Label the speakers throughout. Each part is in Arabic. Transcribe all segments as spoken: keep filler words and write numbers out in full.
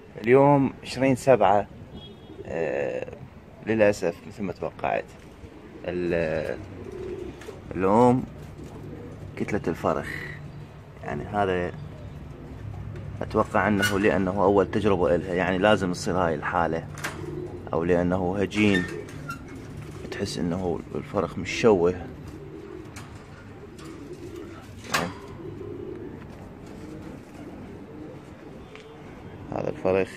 Speaker 1: اليوم عشرين سبعة. آه للأسف مثل ما توقعت الأم كتلة الفرخ. يعني هذا أتوقع أنه لأنه أول تجربة إلها، يعني لازم تصير هاي الحالة، أو لأنه هجين تحس أنه الفرخ مشوه. هذا الفرخ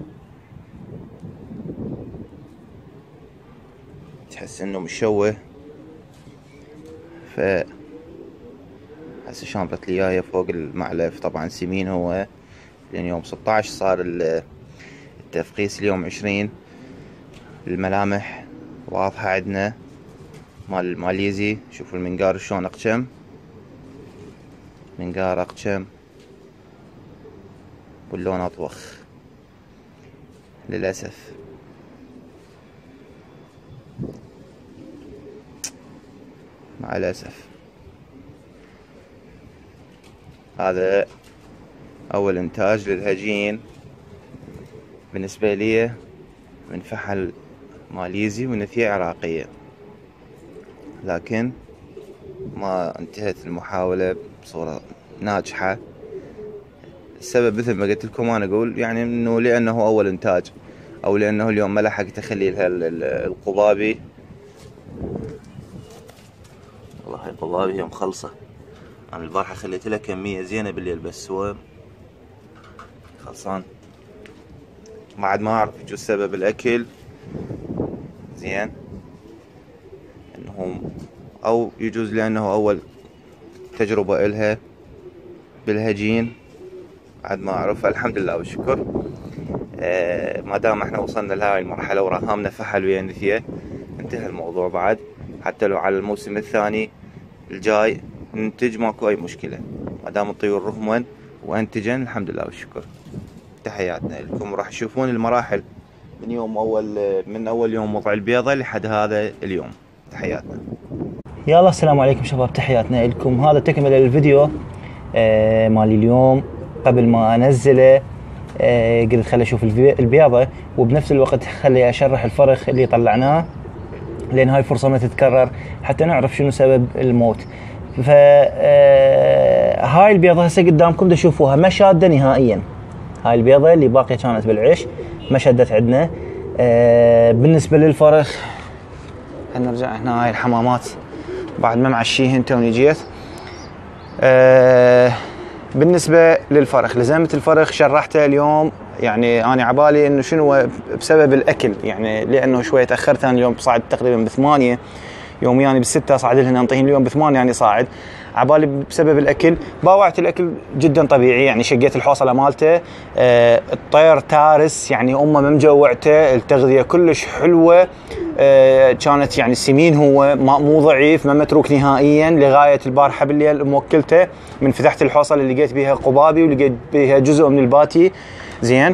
Speaker 1: تحس انه مشوه. ف هسه شامبت لي اياه فوق المعلف. طبعا سمين هو، لان يوم ستة عشر صار التفقيس، اليوم عشرين. الملامح واضحة عندنا مال الماليزي. شوفوا المنقار شلون اقشم، منقار اقشم واللون اطوخ للأسف. مع الأسف هذا أول إنتاج للهجين بالنسبة لي من فحل ماليزي ونثية عراقية، لكن ما انتهت المحاولة بصورة ناجحة. السبب مثل ما قلت لكم، أنا أقول يعني إنه لأنه أول إنتاج، أو لأنه اليوم ما لحق تخلي لها القضابي. والله هاي القضابي هي مخلصة. أنا البارحة خليت لها كمية زينة بالليل، بس هو خلصان. ما عاد ما أعرف يجوز سبب الأكل زين إنهم، أو يجوز لأنه أول تجربة إلها بالهجين. عاد ما أعرف. الحمد لله والشكر. آه ما دام احنا وصلنا لهاي المرحلة ورهامنا فحل ويا نثية، انتهى الموضوع. بعد حتى لو على الموسم الثاني الجاي ننتج ماكو أي مشكلة، ما دام الطيور رهمن وأنتجن. الحمد لله والشكر. تحياتنا لكم. راح تشوفون المراحل من يوم أول من أول يوم وضع البيضة لحد هذا اليوم. تحياتنا.
Speaker 2: يلا السلام عليكم شباب، تحياتنا لكم. هذا تكمل الفيديو آه مالي اليوم. قبل ما أنزله آه قلت خلي أشوف البيضة، وبنفس الوقت خلي أشرح الفرخ اللي طلعناه، لأن هاي فرصة ما تتكرر حتى نعرف شنو سبب الموت. ف هاي البيضة هسه قدامكم تشوفوها ما شادة نهائيا. هاي البيضة اللي باقية كانت بالعش ما شدت عندنا. آه بالنسبة للفرخ هنرجع هنا. هاي الحمامات بعد ما معشيهن توني جيت. آه بالنسبة للفرخ، لزمة الفرخ شرحته اليوم. يعني أنا عبالي إنه شنو بسبب الأكل، يعني لأنه شوية تأخرت. أنا اليوم صعد تقريبا بثمانية، يوم يعني بالستة صعد لهن أنطيهن اليوم بثمانية، يعني صاعد عبالي بسبب الأكل. باوعت الأكل جدا طبيعي، يعني شقيت الحوصلة مالته. آه الطير تارس، يعني أمه ممجوعته. التغذية كلش حلوة. آه كانت يعني السمين هو مو ضعيف، ما متروك نهائيا. لغاية البارحة بالليل موكلته من فتحت الحوصلة اللي لقيت بيها قبابي ولقيت بيها جزء من الباتي زين.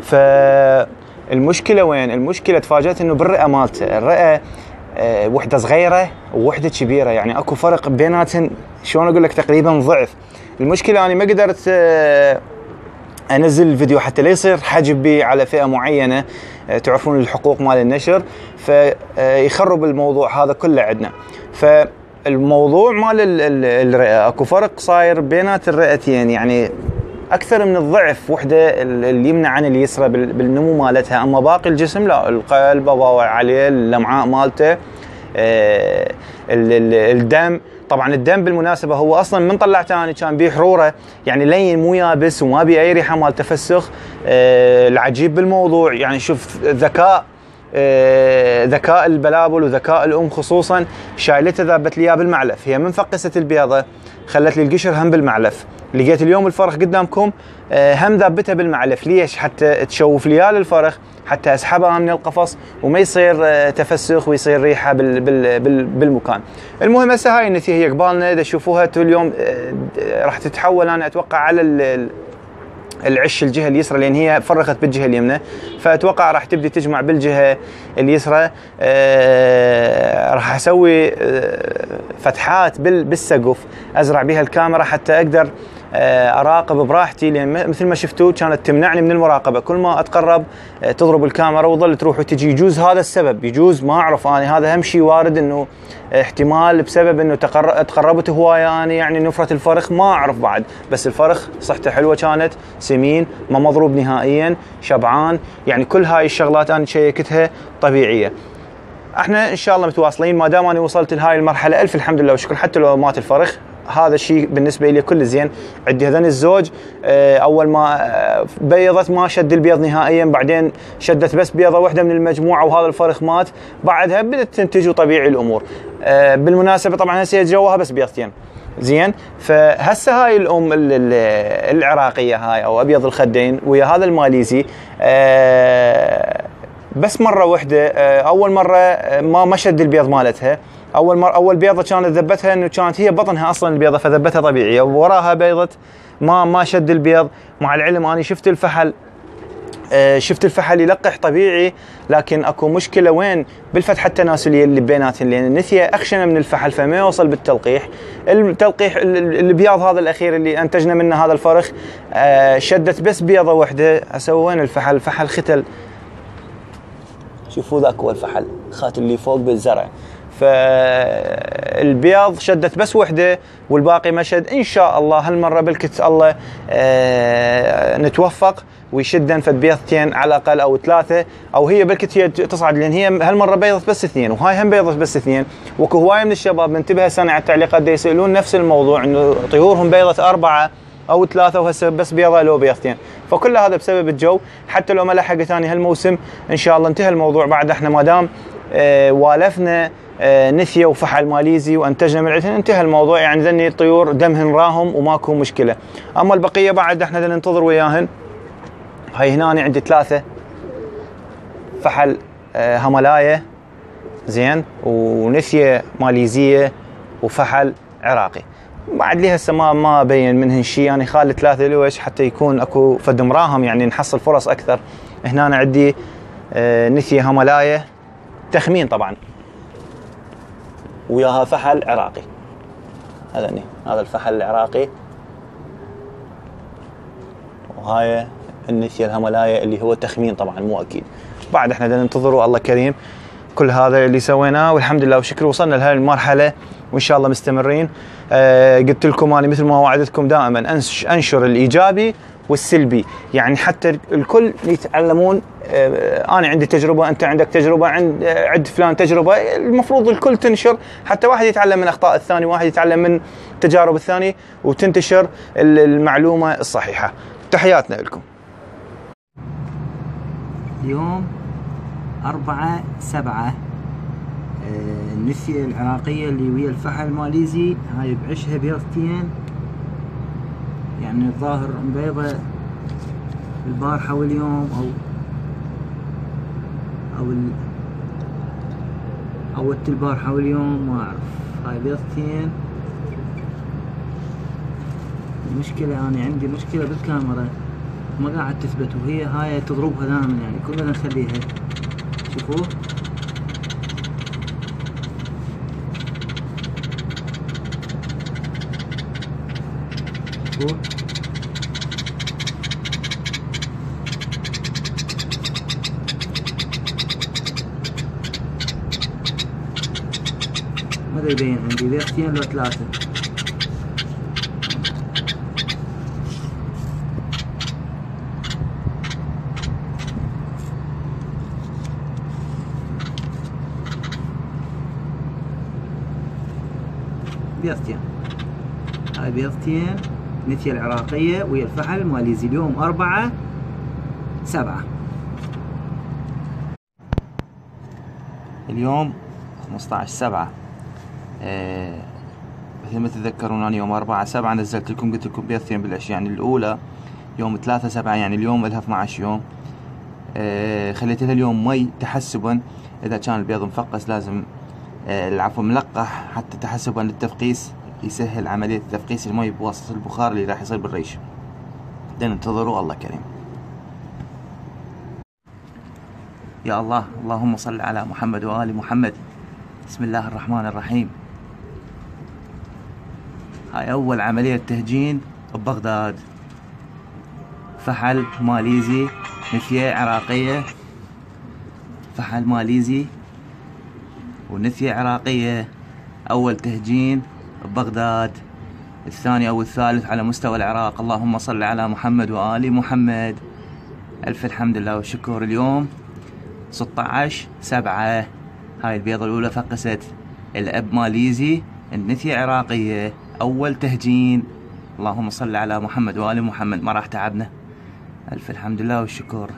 Speaker 2: فالمشكلة وين؟ المشكلة تفاجأت إنه بالرئة مالته. الرئة أه وحدة صغيرة ووحدة كبيرة، يعني اكو فرق بيناتهن. شلون اقول لك؟ تقريبا ضعف. المشكلة انا ما قدرت أه انزل الفيديو حتى لا يصير حجب بي على فئة معينة. أه تعرفون الحقوق مال النشر، فيخرب الموضوع هذا كله عندنا. فالموضوع مال الرئة اكو فرق صاير بينات الرئتين، يعني اكثر من الضعف. وحده اليمنى عن اليسرى بالنمو مالتها، اما باقي الجسم لا. القلب باوع عليه، اللمعاء مالته، آه الدم. طبعا الدم بالمناسبه هو اصلا من طلعته انا كان بيه حروره، يعني لين مو يابس وما بيه اي ريحه مال تفسخ. آه العجيب بالموضوع يعني شوف ذكاء آه ذكاء البلابل وذكاء الام خصوصا. شايلته ذابت لي اياه بالمعلف. هي من فقست البيضه خلت لي القشر هم بالمعلف. لقيت اليوم الفرخ قدامكم هم ذابتها بالمعلف. ليش؟ حتى تشوف لي للفرخ، حتى اسحبها من القفص وما يصير تفسخ ويصير ريحه بال بال بال بالمكان. المهم هسه هاي النتيجه هي قبالنا. اذا تشوفوها اليوم راح تتحول انا اتوقع على العش الجهه اليسرى، لان هي فرخت بالجهه اليمنى، فاتوقع راح تبدي تجمع بالجهه اليسرى. أه راح اسوي أه فتحات بالسقف ازرع بها الكاميرا حتى اقدر اراقب براحتي، لان مثل ما شفتوا كانت تمنعني من المراقبه، كل ما اتقرب تضرب الكاميرا وظل تروح وتجي. يجوز هذا السبب، يجوز ما اعرف انا، هذا اهم شيء وارد انه احتمال بسبب انه تقربت هوايه انا يعني نفره الفرخ، ما اعرف بعد. بس الفرخ صحته حلوه كانت، سمين، ما مضروب نهائيا، شبعان، يعني كل هاي الشغلات انا شيكتها طبيعيه. احنا ان شاء الله متواصلين، ما دام انا وصلت لهاي المرحله الف الحمد لله والشكر، حتى لو مات الفرخ هذا الشيء بالنسبه لي كل زين. عندي هذن الزوج اول ما بيضت ما شد البيض نهائيا، بعدين شدت بس بيضه واحده من المجموعه وهذا الفرخ مات، بعدها بدات تنتج وطبيعي الامور. بالمناسبه طبعا هسه جوها بس بيضتين زين. فهسه هاي الام العراقيه هاي او ابيض الخدين ويا هذا الماليزي بس مره واحده، اول مره ما ما شد البيض مالتها، اول مره اول بيضه كانت ذبتها انه كانت هي بطنها اصلا البيضه فذبتها طبيعيه، ووراها بيضه ما ما شد البيض. مع العلم اني شفت الفحل شفت الفحل يلقح طبيعي، لكن اكو مشكله وين؟ بالفتحه التناسليه اللي بيناتهم، لان النثيه اخشنه من الفحل فما يوصل بالتلقيح. التلقيح البياض هذا الاخير اللي انتجنا منه هذا الفرخ شدت بس بيضه واحده. اسوي وين الفحل؟ الفحل ختل، شوفوا ذاك هو الفحل خات اللي فوق بالزرع. فالبياض شدت بس وحده والباقي ما شد. ان شاء الله هالمره بالكت الله آه نتوفق ويشدن فد بيضتين على الاقل او ثلاثه، او هي بالكت هي تصعد، لان هي هالمره بيضت بس اثنين وهاي هم بيضت بس اثنين. وكو هوايه من الشباب منتبه هسه على التعليقات دا يسالون نفس الموضوع، انه طيورهم بيضت اربعه او ثلاثه وهسه بس بيضه لو بيضتين. فكل هذا بسبب الجو. حتى لو ما لحق ثاني هالموسم ان شاء الله انتهى الموضوع. بعد احنا ما دام آه والفنا آه نثيه وفحل ماليزي وانتجنا من عندهن انتهى الموضوع، يعني ذني الطيور دمهن راهم وماكو مشكله. اما البقيه بعد احنا ننتظر وياهن. هاي هنا أنا عندي ثلاثه فحل آه هملايه زين، ونثيه ماليزيه، وفحل عراقي. بعد لي هسه ما ما ابين منهن شيء، يعني خالي ثلاثه لويش حتى يكون اكو فد مراهم، يعني نحصل فرص اكثر. هنا أنا عندي آه نثيه هملايه تخمين طبعا، وياها فحل عراقي. هذا هذا الفحل العراقي، وهاي النثيه الهملايه اللي هو تخمين طبعا مو اكيد. بعد احنا بدنا ننتظر الله كريم. كل هذا اللي سويناه والحمد لله والشكر وصلنا لهذه المرحله، وان شاء الله مستمرين. آه قلت لكم انا مثل ما وعدتكم دائما انشر الايجابي والسلبي، يعني حتى الكل يتعلمون. آه انا عندي تجربه، انت عندك تجربه، عند آه عند فلان تجربه، المفروض الكل تنشر، حتى واحد يتعلم من اخطاء الثاني، واحد يتعلم من تجارب الثاني، وتنتشر المعلومه الصحيحه. تحياتنا لكم.
Speaker 3: اليوم أربعة سبعة، النثيه العراقيه اللي ويا الفحل الماليزي هاي بعشها بيضتين، يعني الظاهر مبيضه البارحه واليوم او او ال او البارحه واليوم ما اعرف. هاي بيضتين. المشكله انا عندي مشكله بالكاميرا ما قاعد تثبت، وهي هاي تضربها دائما، يعني كل ما نخليها شوفوا شوفوا ما يبين عندي بيضتين لو ثلاثه. بيضتين، هاي بيضتين نثيه العراقيه ويا الفحل الماليزي. اليوم أربعة سبعة،
Speaker 2: اليوم خمسة عشر سبعة. آه مثل ما تتذكرون انا يوم أربعة سبعة نزلت لكم قلت لكم بيضتين بالعشي، يعني الاولى يوم ثلاثة سبعة، يعني اليوم لها اثني عشر يوم. آه خليت لها اليوم مي تحسبا، اذا كان البيض مفقس لازم آه العفو ملقح حتى تحسبا للتفقيس، يسهل عملية تفقيس المي بواسطة البخار اللي راح يصير بالريش. بدنا ننتظروا الله كريم. يا الله، اللهم صل على محمد وآل محمد. بسم الله الرحمن الرحيم. هاي أول عملية تهجين
Speaker 1: ببغداد. فحل ماليزي، نثية عراقية. فحل ماليزي ونثية عراقية، أول تهجين ببغداد، الثاني أو الثالث على مستوى العراق. اللهم صل على محمد وآل محمد. ألف الحمد لله والشكر. اليوم ستة عشر سبعة. هاي البيضة الأولى فقست، الأب ماليزي، النثية عراقية، أول تهجين. اللهم صل على محمد وآل محمد. ما راح تعبنا. ألف الحمد لله والشكر.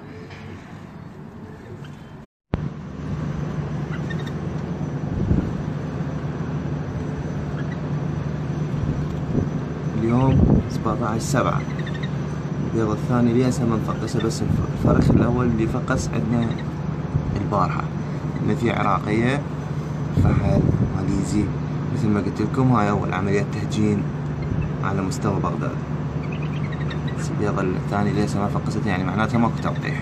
Speaker 1: اليوم سبعة عشر سبعة. البيضة الثانية ليسا ما مفقسة، بس الفرخ الأول اللي فقس عندنا البارحة، نثية عراقية، فحل ماليزي. مثل ما قلت لكم هاي أول عملية تهجين على مستوى بغداد. بس البيضة الثانية ليسا ما فقست، يعني معناتها ماكو تلقيح.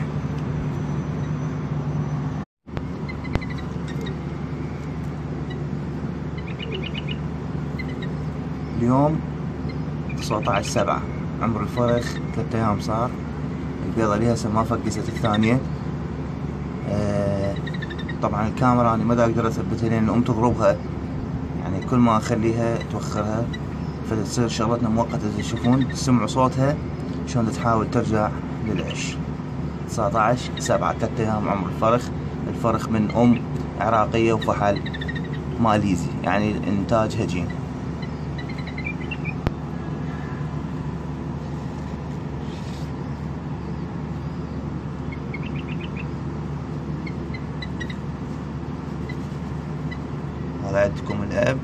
Speaker 1: اليوم تسعة عشر سبعة. عمر الفرخ ثلاثة أيام صار. البيضة اللي هسه ما فقست الثانية. آه طبعا الكاميرا أنا ما أقدر أثبتها لأن أم تضربها، يعني كل ما أخليها توخرها، فتصير شغلتنا مؤقتة. تشوفون تسمعوا صوتها شلون تحاول ترجع للعش. تسعة عشر سبعة، ثلاثة أيام عمر الفرخ. الفرخ من أم عراقية وفحل ماليزي، يعني إنتاج هجين. هذا عندكم الأب.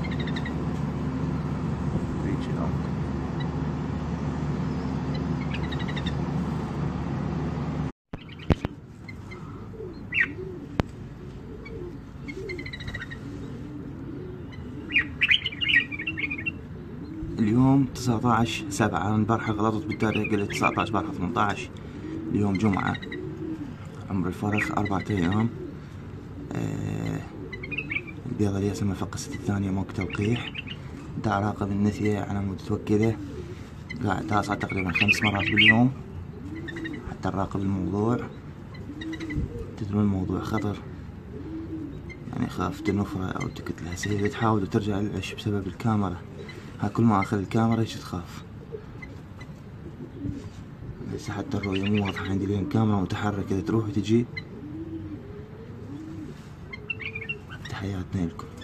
Speaker 1: اليوم تسعة عشر سبعة. أنا البارحة غلطت بالتاريخ، قلت تسعة عشر بارحة ثمانية عشر. اليوم جمعة. عمر الفرخ أربعة أيام. آه البيضة اللي هسه ما فقست الثانية ماكو تلقيح. دا أراقب النثية على مود متوكدة، قاعد تاسع تقريبا خمس مرات باليوم حتى نراقب الموضوع. تدرون الموضوع خطر، يعني خاف تنفره أو تقتلها. هسه تحاول وترجع للعش بسبب الكاميرا. ها كل ما أخذ الكاميرا هيك تخاف. هسه حتى الرؤية مو واضحة عندي لأن الكاميرا متحركة تروح وتجي. تحياتنا لكم.